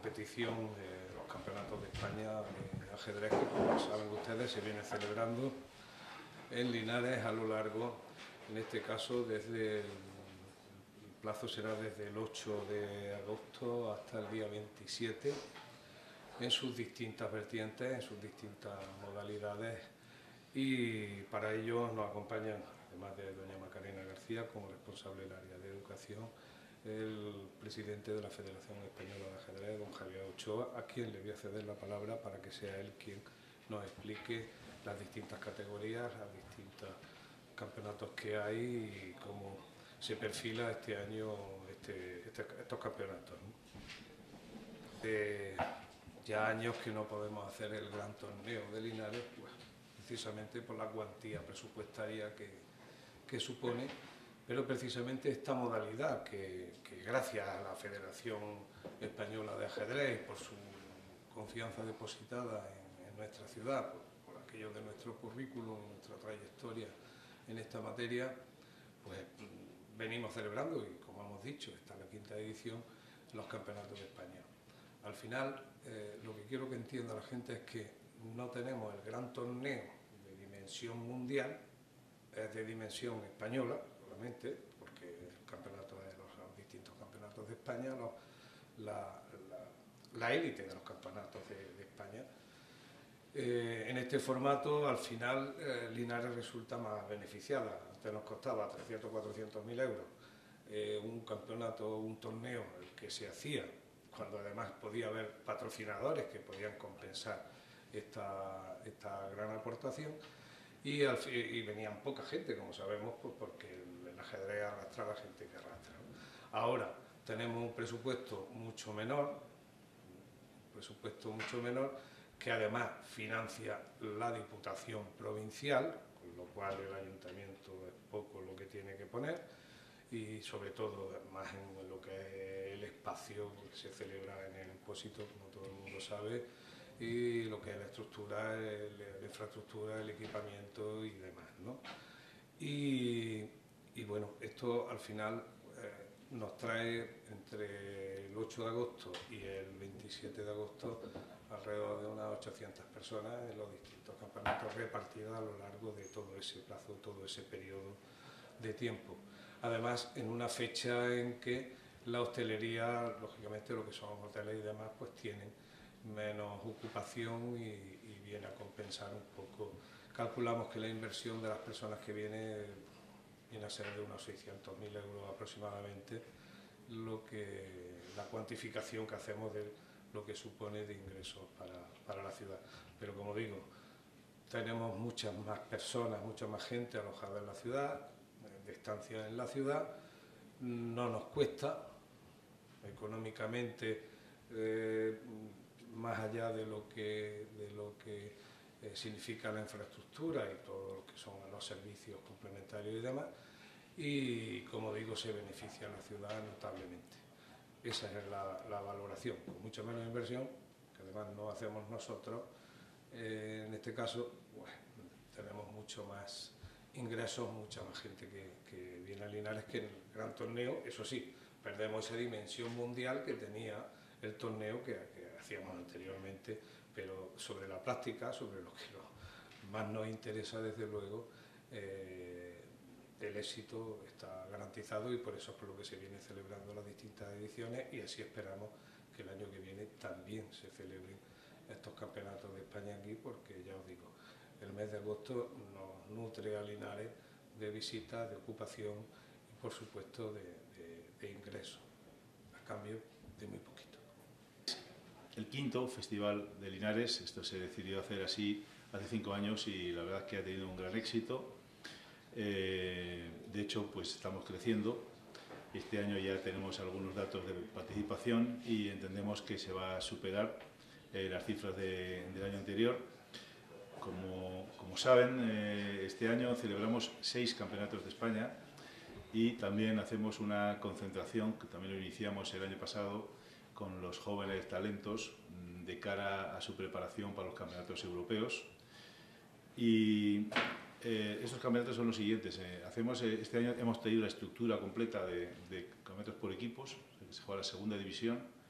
competición de los campeonatos de España de ajedrez, que como saben ustedes se viene celebrando en Linares a lo largo, en este caso desde el plazo será desde el 8 de agosto hasta el día 27, en sus distintas vertientes, en sus distintas modalidades, y para ello nos acompañan, además de doña Macarena García como responsable del área de educación, el presidente de la Federación Española de Ajedrez, don Javier Ochoa, a quien le voy a ceder la palabra para que sea él quien nos explique las distintas categorías, los distintos campeonatos que hay y cómo se perfila este año estos campeonatos, ¿no? Ya años que no podemos hacer el gran torneo de Linares, pues, precisamente por la cuantía presupuestaria que supone, pero precisamente esta modalidad que gracias a la Federación Española de Ajedrez y por su confianza depositada en nuestra ciudad, por aquello de nuestro currículum, nuestra trayectoria en esta materia, pues venimos celebrando, y como hemos dicho, está la quinta edición, los campeonatos de España. Al final, lo que quiero que entienda la gente es que no tenemos el gran torneo de dimensión mundial, es de dimensión española, solamente, porque el campeonato de los distintos campeonatos de España, la élite de los campeonatos de España. En este formato, al final, Linares resulta más beneficiada. Antes nos costaba 300 o 400.000 euros un campeonato, un torneo, el que se hacía, cuando además podía haber patrocinadores que podían compensar esta gran aportación, y venían poca gente, como sabemos, pues porque el ajedrez arrastra a la gente que arrastra, ¿no? Ahora tenemos un presupuesto mucho menor, que además financia la Diputación Provincial, con lo cual el Ayuntamiento es poco lo que tiene que poner, y sobre todo más en lo que es el espacio que se celebra en el Pósito, como todo el mundo sabe, y lo que es la estructura, la infraestructura, el equipamiento y demás, ¿no? Y bueno, esto al final nos trae entre el 8 de agosto y el 27 de agosto alrededor de unas 800 personas en los distintos campeonatos repartidas a lo largo de todo ese plazo, todo ese periodo de tiempo. Además, en una fecha en que la hostelería, lógicamente lo que son hoteles y demás, pues tienen menos ocupación y viene a compensar un poco. Calculamos que la inversión de las personas que viene a ser de unos 600.000 euros aproximadamente, la cuantificación que hacemos de lo que supone de ingresos para la ciudad. Pero como digo, tenemos muchas más personas, mucha más gente alojada en la ciudad, de estancia en la ciudad, no nos cuesta económicamente, más allá de lo que significa la infraestructura y todo lo que son los servicios complementarios y demás, y como digo, se beneficia a la ciudad notablemente. Esa es la valoración, con mucha menos inversión, que además no hacemos nosotros. En este caso, bueno, tenemos mucho más ingresos, mucha más gente que viene a Linares que en el gran torneo. Eso sí, perdemos esa dimensión mundial que tenía el torneo que hacíamos anteriormente, pero sobre la práctica, sobre lo que más nos interesa, desde luego, el éxito está garantizado, y por eso es por lo que se viene celebrando las distintas ediciones, y así esperamos que el año que viene también se celebren estos campeonatos de España aquí, porque ya os digo, el mes de agosto nos nutre a Linares de visitas, de ocupación y por supuesto de ingresos, a cambio de muy poquito. El quinto Festival de Linares, esto se decidió hacer así hace 5 años y la verdad es que ha tenido un gran éxito. De hecho, pues estamos creciendo. Este año ya tenemos algunos datos de participación y entendemos que se va a superar las cifras del año anterior. Como saben, este año celebramos 6 campeonatos de España y también hacemos una concentración, que también lo iniciamos el año pasado, con los jóvenes talentos de cara a su preparación para los campeonatos europeos. Y estos campeonatos son los siguientes. Este año hemos tenido la estructura completa de campeonatos por equipos, se juega la segunda división,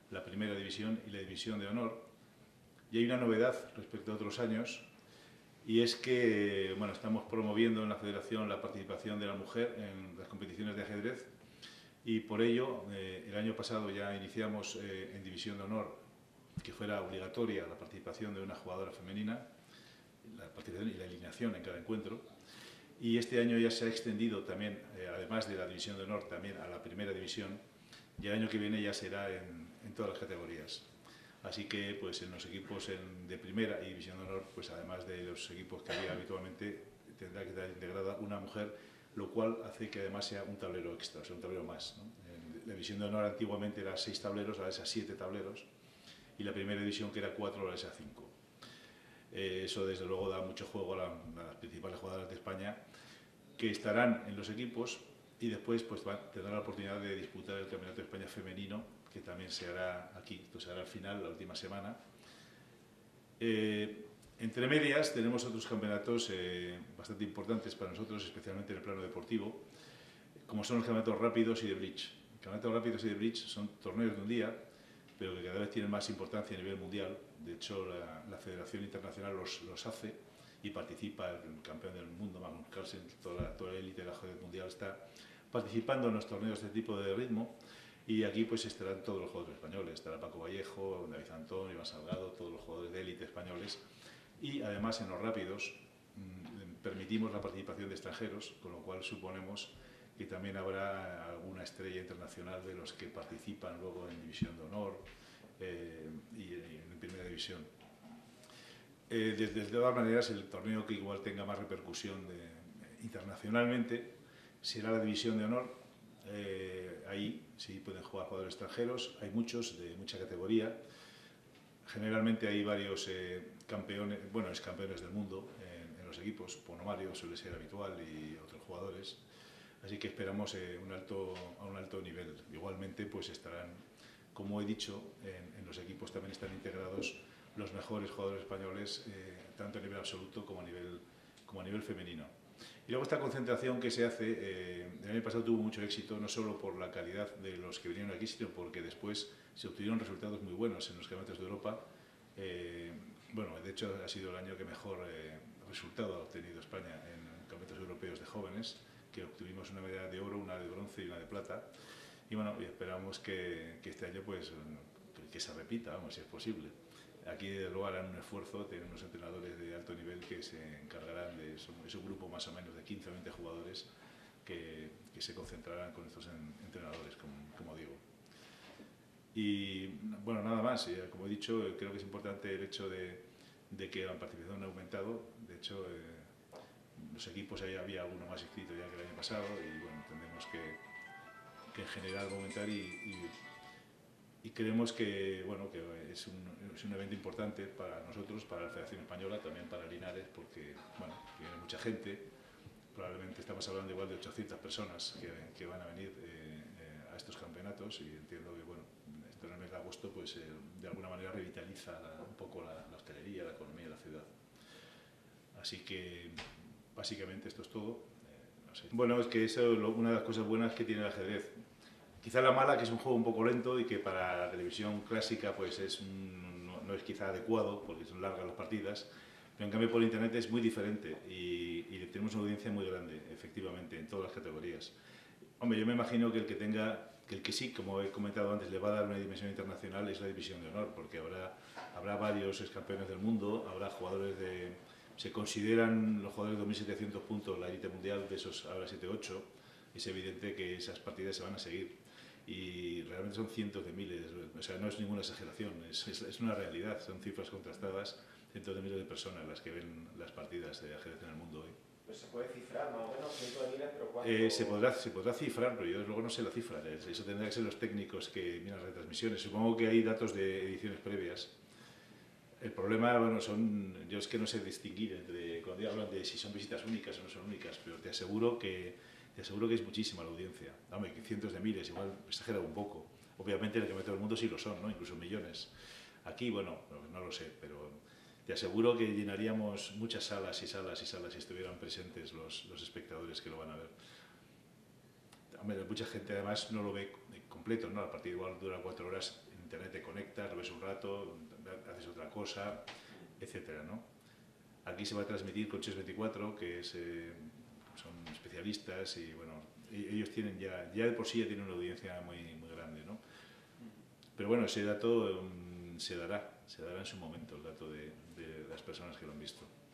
la primera división y la división de honor. Y hay una novedad respecto a otros años, y es que bueno, estamos promoviendo en la Federación la participación de la mujer en las competiciones de ajedrez, y por ello el año pasado ya iniciamos en división de honor que fuera obligatoria la participación de una jugadora femenina, la participación y la eliminación en cada encuentro. Y este año ya se ha extendido también, además de la división de honor, también a la primera división, y el año que viene ya será en todas las categorías. Así que pues en los equipos de primera y división de honor, pues además de los equipos que había habitualmente, tendrá que estar integrada una mujer, lo cual hace que además sea un tablero extra, o sea, un tablero más, ¿no? En la división de honor antiguamente era 6 tableros, ahora es a 7 tableros, y la primera división, que era 4, ahora es a 5. Eso desde luego da mucho juego a las principales jugadoras de España, que estarán en los equipos y después pues tendrán la oportunidad de disputar el Campeonato de España femenino, que también se hará aquí, pues se hará al final, la última semana. Entre medias tenemos otros campeonatos bastante importantes para nosotros, especialmente en el plano deportivo, como son los campeonatos rápidos y de bridge. Los campeonatos rápidos y de bridge son torneos de un día, pero que cada vez tienen más importancia a nivel mundial. De hecho, la Federación Internacional los hace y participa el campeón del mundo, Magnus Carlsen, toda la élite del ajedrez mundial está participando en los torneos de este tipo de ritmo, y aquí pues estarán todos los jugadores españoles, estará Paco Vallejo, David Antón, Iván Salgado, todos los jugadores de élite españoles, y además en los rápidos permitimos la participación de extranjeros, con lo cual suponemos que también habrá alguna estrella internacional de los que participan luego en división de honor y en primera división. De todas maneras, el torneo que igual tenga más repercusión internacionalmente será la división de honor. Ahí sí pueden jugar jugadores extranjeros, hay muchos de mucha categoría. Generalmente hay varios campeones, bueno, ex campeones del mundo en los equipos. Ponomario suele ser habitual y otros jugadores. Así que esperamos a un alto nivel. Igualmente, pues estarán, como he dicho, en los equipos también están integrados los mejores jugadores españoles, tanto a nivel absoluto como a nivel femenino. Y luego esta concentración que se hace, el año pasado tuvo mucho éxito, no solo por la calidad de los que vinieron aquí, sino porque después se obtuvieron resultados muy buenos en los campeonatos de Europa. Bueno, de hecho ha sido el año que mejor resultado ha obtenido España en campeonatos europeos de jóvenes, que obtuvimos una medalla de oro, una de bronce y una de plata. Y bueno, y esperamos que este año pues que se repita, vamos, si es posible. Aquí desde luego harán un esfuerzo, tienen unos entrenadores de alto nivel que se encargarán de eso. Es un grupo más o menos de 15 o 20 jugadores que se concentrarán con estos entrenadores, como digo. Y bueno, nada más, como he dicho, creo que es importante el hecho de que la participación ha aumentado. De hecho, los equipos ahí había uno más inscrito ya que el año pasado, y bueno, entendemos que en general va a aumentar, y creemos que, bueno, que es un evento importante para nosotros, para la Federación Española, también para Linares, porque bueno, viene mucha gente. Probablemente estamos hablando igual de 800 personas que van a venir a estos campeonatos, y entiendo que bueno, esto en el mes de agosto pues de alguna manera revitaliza un poco la hostelería, la economía de la ciudad. Así que básicamente esto es todo. No sé. Bueno, es que eso es una de las cosas buenas que tiene el ajedrez. Quizá la mala, que es un juego un poco lento y que para la televisión clásica pues no es quizá adecuado porque son largas las partidas, pero en cambio por internet es muy diferente y tenemos una audiencia muy grande, efectivamente, en todas las categorías. Hombre, yo me imagino que el que sí, como he comentado antes, le va a dar una dimensión internacional es la división de honor, porque habrá varios ex campeones del mundo, habrá jugadores se consideran los jugadores de 2.700 puntos la élite mundial, de esos habrá 7-8, es evidente que esas partidas se van a seguir. Y realmente son cientos de miles, o sea, no es ninguna exageración, es una realidad, son cifras contrastadas, cientos de miles de personas las que ven las partidas de ajedrez en el mundo hoy. Pues se puede cifrar más o menos, cientos de miles, pero ¿cuánto? Se podrá cifrar, pero yo desde luego no sé la cifra, eso tendrá que ser los técnicos que miran las retransmisiones. Supongo que hay datos de ediciones previas. El problema, bueno, yo es que no sé distinguir entre, cuando hablan de si son visitas únicas o no son únicas, pero te aseguro que es muchísima la audiencia. Hombre, que cientos de miles, igual exagerado un poco. Obviamente en el campeonato del mundo sí lo son, ¿no? Incluso millones. Aquí, bueno, no lo sé, pero te aseguro que llenaríamos muchas salas y salas y salas si estuvieran presentes los espectadores que lo van a ver. Hombre, mucha gente además no lo ve completo, ¿no? La partida igual dura 4 horas, internet te conectas, lo ves un rato, haces otra cosa, etcétera, ¿no? Aquí se va a transmitir con Chess 24, que son especialistas y bueno, ellos tienen ya de por sí ya tienen una audiencia muy grande, ¿no? Pero bueno, ese dato se dará en su momento, el dato de las personas que lo han visto.